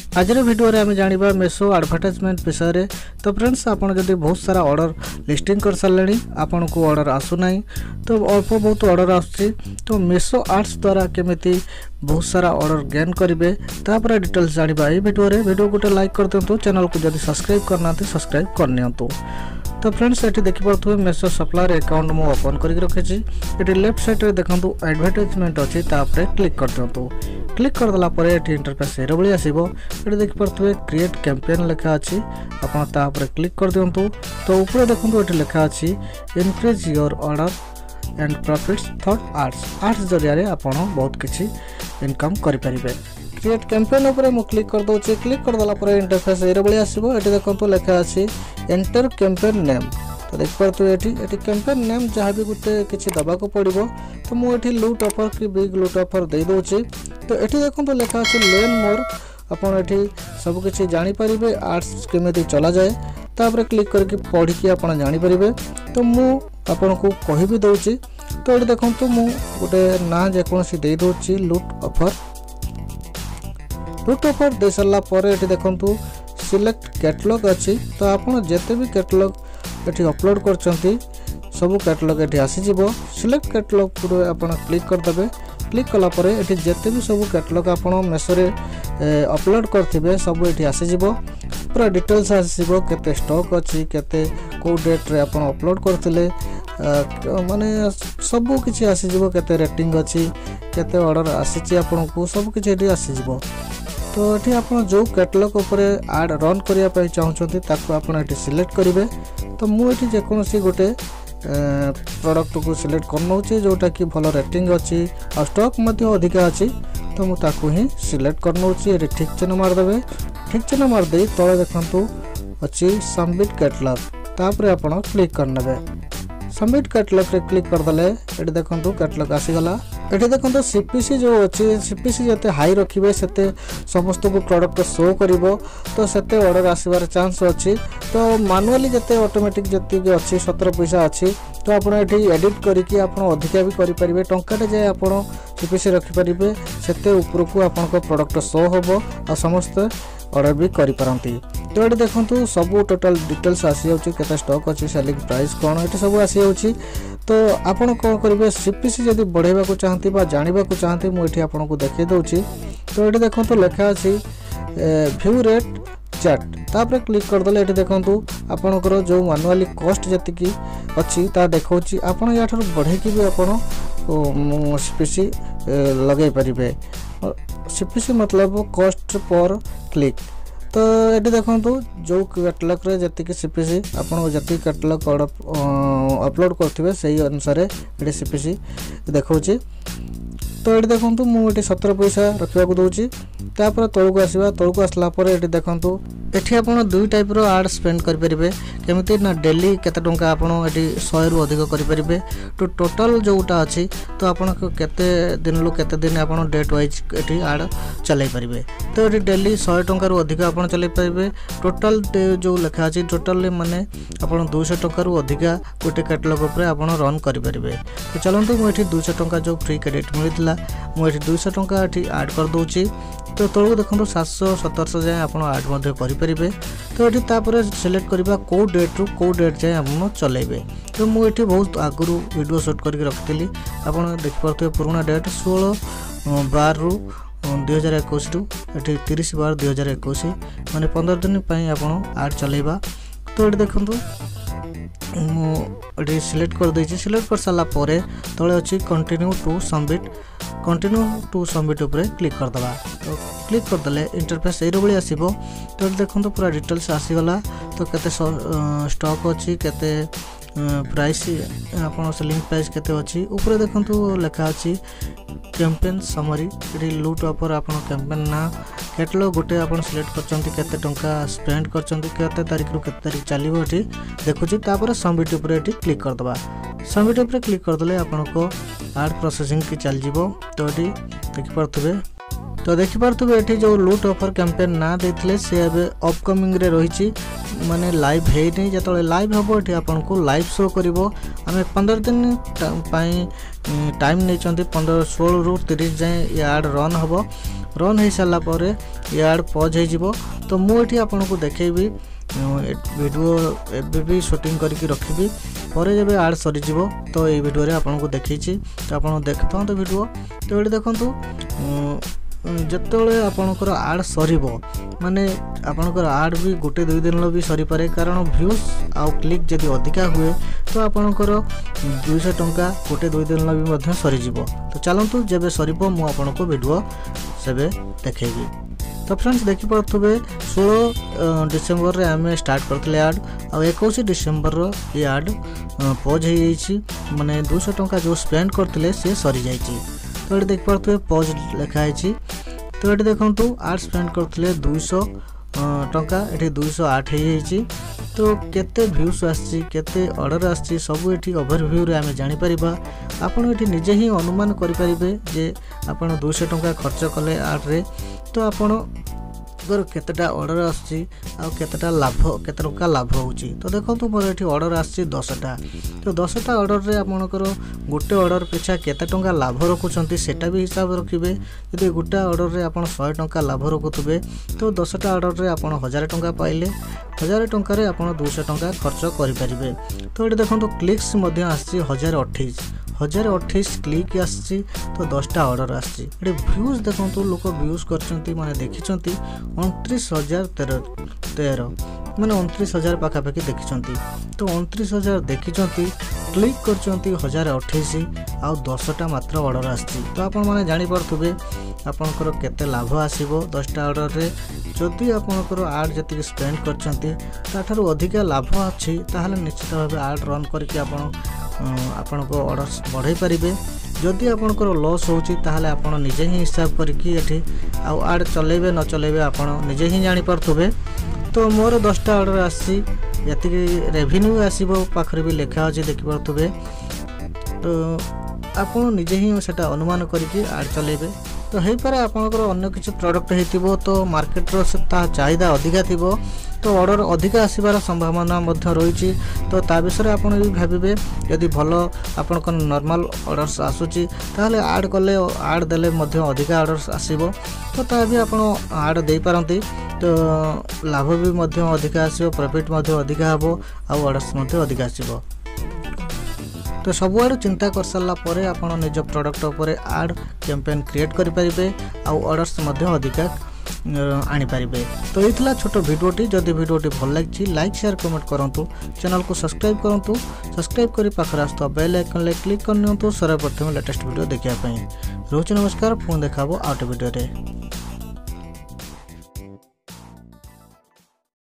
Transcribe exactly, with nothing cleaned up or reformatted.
आज वीडियो रे आम जाना मेसो एडवर्टाइजमेंट विषय रे। तो फ्रेंड्स आपन जदि बहुत सारा ऑर्डर लिस्टिंग कर सारे आपन को ऑर्डर आसुना तो अल्प बहुत ऑर्डर आसुची तो मेसो आर्ट्स द्वारा केमिति बहुत सारा ऑर्डर गेन करेंगे तापर डिटेल्स जाना ये वीडियो रे। वीडियो गोटे लाइक कर दिंतु, चैनल को जदि सब्सक्राइब करना सब्सक्राइब करनी। तो फ्रेंड्स ये देखिपे मेसो सप्लायर अकाउंट मु ओपन करके रखी। ये लेफ्ट साइड रे देखंतु एडवर्टाइजमेंट अच्छी तापर क्लिक कर दिंतु। क्लिक करदेला ये इंटरफेस ये भाई आसो। ये देखिपे क्रिएट कैंपेन लिखा अच्छी आपड़ क्लिक कर दिंतु। तो ऊपर देखो ये लिखा अच्छी increase your order and profits थॉट आर्ट्स आर्ट्स जरिया आप बहुत किसी इनकम करेंगे। क्रिएट कैंपेन उपर मु क्लिक कर दूसरी। क्लिक करदेला इंटरफेस ये भाई आसो। ये देखो लिखा अच्छी एंटर कैंपेन नेम। तो देखिपे ये कैंपेन नेम जहाँ भी गोटे किसी दबाक पड़ो तो मुझे लुट ऑफर कि बिग लुट ऑफर दे दूसरी। तो ये देखो लिखा अच्छे लेन मोर आपड़ ये सबकि जानीपर आर्ट्स केमी चला जाए तापर क्लिक करके पढ़ी आप जानीपर। तो मुझे को कह भी दूसरी। तो ये देखो मु गोटे ना जेकोसी दे दूसरी लुट ऑफर। लुट ऑफर दे सारापर ये देखो सिलेक्ट कैटलॉग अच्छी। तो आपड़ जिते भी कैटलॉग ये अपलोड कर सब कैटलॉग ये आसीज। सिलेक्ट कैटलॉग पूरे आप क्लिक करदे। क्लिक कलापर ये जिते भी सब कैटलॉग आप मेसो रे अपलोड करेंगे सब ये आसीज। पूरा डिटेल्स आसो केते स्टॉक अच्छी केते को डेट रे आप अपलोड करते माने सब किसी आसीज। केते रेटिंग अच्छी केते ऑर्डर आसी आपन को सब किसी ये आसीज। तो ये आप जो कैटलॉग उपर आड रन करने चाहते ताको आप सिलेक्ट करेंगे। तो मुझे जेकोसी गोटे प्रोडक्ट को सिलेक्ट करनौचे जोटा कि भल रेटिंग अच्छी और स्टॉक अधिका अच्छी। तो मुझे ही सिलेक्ट करनौचे। ये ठीक चिन्ह मारदे। ठीक चिन्ह मारदे तले देखु अच्छी सबमिट कैटलॉग तापर आप क्लिक करने। सबमिट कैटलॉग रे क्लिक करदे ये देखो कैटलॉग आसीगला। ये देखो सीपीसी जो अच्छी सीपीसी जिते हाई रखिए से समस्त को प्रोडक्ट शो कर तो सेते ऑर्डर आसबार चांस अच्छी। तो मानुआली जिते ऑटोमेटिक जी अच्छी सतर पैसा अच्छी तो आप एडिट करके अधिका भी करेंगे टंकाटे जाए आप सीपीसी रखिपारे से उपरक आप प्रोडक्ट शो हम और समस्त ऑर्डर भी करें। तो ये देखो सब टोटल डिटेल्स आसी जाऊँगी केते स्टॉक अच्छी सेलिंग प्राइस कौन ये सब आसी जाऊँगी। तो आपड़ कौन करेंगे सीपीसी जब बढ़ेवा को चाहती जानवा को चाहती मुझे आपको देखी दूसरी। तो ये देखो लिखा अच्छी व्यू रेट चैट तापर क्लिक करदे। ये देखो आपणकर जो मानुआली कॉस्ट जी अच्छी ता देखा आप बढ़े भी आप सीपीसी लगे पारे। सीपीसी मतलब कॉस्ट पर क्लिक। तो ये देखो जो कैटलॉग रे जति सीपीसी आप जी कैटलॉग अपलोड करेंगे से अनुसार ये सीपीसी देखा। तो ये देखो मुझे सतर पैसा रखा दूसरी। तापर तौक आसवा तौक आसलापर ये देखो ये आप दुई टाइप आड स्पेंड करेंगे केमी ना डेली केते टंका आप सौ रु अधिक करेंगे। तो टोटल जोटा अच्छी तो आपन केते दिन लु केते दिन आप डेट वाइज ये आड चलाई पारे। तो ये डेली सौ टंका रु अधिक आप चलाई पारे। टोटल जो लिखा अच्छी टोटल माने आप दुईश टंका रु अधिका गोटे कैटलॉग उपर आप रन करेंगे। तो चलते मुझे दुईश टंका जो फ्री क्रेडिट मिलता मुझे दुईश टंका ये आड कर दूसरी। तो तौक देखो सात सौ सतरश जाए आप आड करेंगे। तो ये तापर सिलेक्ट करवा कौ डेट रु कौ डेट जाए आप चलेबे। तो मुझे बहुत आगु वीडियो शूट करके रखी आप देखिपे पुराना डेट षोल बार रु दुई हजार एक ये तीस बार दुई हजार एक मैंने पंद्रह दिन आप आड चलेबा। तो ये देखो मुझे सिलेक्ट कर देछि। सिलेक्ट कर सारापर तले अच्छी continue to submit continue to submit उपर क्लिक करदे। तो क्लिक करदे इंटरफेस ये भाई आसो। तो देखो पूरा डिटेल्स आसीगला। तो केते स्टॉक अच्छी केते प्राइस आप सेलिंग प्राइस केते अच्छी ऊपर देखो लिखा अच्छी कैंपेन समरी ये लुट ऑफर आप कैंपेन ना कैटलॉग गोटे आप सिलेक्ट करते टंका स्पेंड करते तारीख रु केते तारीख चलो ये देखुची। तापर सबमिट उपर ये क्लिक करदे। सबमिट उपर क्लिक करदे आपन को आड प्रोसेसिंग की चल जीवो। तो ये देखिपे तो देखिपे ये जो लुट ऑफर कैंपेन ना देते सी अपकमिंग रे रही माने लाइव है नहीं जो लाइव हम ये आपन को लाइव शो करिवो। आमे पंद्रह दिन टाइम नहीं पंद्रह षोल रु तीस जाए ये आड रन हम रन हो सारा पर ये आड पज हो तो मुझे आपको देखेबी वीडियो एबे भी शूटिंग करके रखी पर जब आड सरी तो ये वीडियो आपको देखी तो आप देख था वीडियो तो ये देखूँ जिते आपणकर आड सर माने आपणकर आड भी गोटे दुई दिन भी सरी पारे कारण व्यूज आउ क्लिक जदि अधिका हुए तो आपणकर दुईश टंका गोटे दुई दिन भी सरीज तो चलतु जब सर मुझे वीडियो से देखेबी। तो फ्रेंड्स देखी पारे षोलह डिसेम्बर रे आम स्टार्ट करते आड आ इक्कीस डिसेम्बर ये आड पज हो माने दुईश टंका जो स्पेंड करते सी सरी जा तो ये देख पारे पज लिखाई तो ये देखूँ आड स्पेंड करते दुईश टंका ये दुईश आठ हो तो केते व्यूज आसी केते ऑर्डर आसी सब ये ओवरव्यू रे आम जापर आपड़ ये निजे ही अनुमान करें जे आपड़ दुईश टंका खर्च कले आड रे तो आपण केतेटा ऑर्डर आसी केतेटा लाभ केते टंका लाभ होची तो देखो मोर ये ऑर्डर आसी दसटा तो दसटा ऑर्डर रे आपणकर गोटे ऑर्डर पिछा केते टंका लाभ रखुचंती सेटा भी हिसाब रखिबे यदि गोटे ऑर्डर रे आपण सौ टंका लाभ रखुतबे तो दसटा ऑर्डर रे आपण हजार टंका पाइले हजार टंका रे आपण दो सौ टंका खर्च करि परिबे। तो ये देखो क्लिक्स मध्य आसी हजार अट्ठाईस हजार अट्ठाईस क्लिक आसी तो दसटा ऑर्डर आसी व्यूज देखो लोक व्यूज कर माने देखी उनतीस हजार तेरह तेरह मैंने उनतीस हजार पाखापाखि देखी तो उनतीस हजार देखी क्लिक कर हजार अट्ठाईस आउ दसटा मात्र ऑर्डर आसी तो आपण मैंने जापे आपणकर केते लाभ आसीबो दसटा ऑर्डर रे जदि आपणकर आड जति स्पेंड कर अधिका लाभ अच्छी ताहले निश्चित भाव आड रन करके आपण आपण को ऑर्डर बढ़ाई पारे जदि आपणकर लॉस होची ताहले आपण निजे ही हिसाब करके एठी आ आड चलेबे न चलेबे आपण निजे ही जानि परथुबे। तो मोर दसटा ऑर्डर आसी यति रेवेन्यू आसीबो पाखरे भी लिखा अछि देखि परथुबे तो आपण निजे ही सेटा अनुमान करके आड चलेबे तो हे पारे आपनकर अन्य किछि प्रोडक्ट हेतिबो तो मार्केट रो ता चाहिदा अधिका थिबो तो ऑर्डर अधिका आसीबार संभावना मध्य रही तो ता विषय आपण भी भाबिबे यदि भलो आपनकर नॉर्मल ऑर्डर्स आसुची ताहले आड कले आड देले मध्य अधिका ऑर्डर्स आसीबो तो ता भी आपण आड देई पारंती तो लाभ भी मध्य अधिका आसीबो प्रॉफिट मध्य अधिका हबो आ ऑर्डर्स मध्य अधिका आसीबो। तो सबुआड़ चिंता कर सारा पर आप निज प्रोडक्ट उपर आड कैंपेन क्रिएट करें आउ ऑर्डर्स अधिका आनीपर। तो ये छोट भिडटी जदि भिडटी भल लगी लाइक शेयर कमेंट करूँ चैनल को सब्सक्राइब करूँ सब्सक्राइब कर पाखे आस बेल आइकन क्लिक कर सर्वप्रथम लेटेस्ट वीडियो देखापी रोच नमस्कार पुणी देखा आउट वीडियो।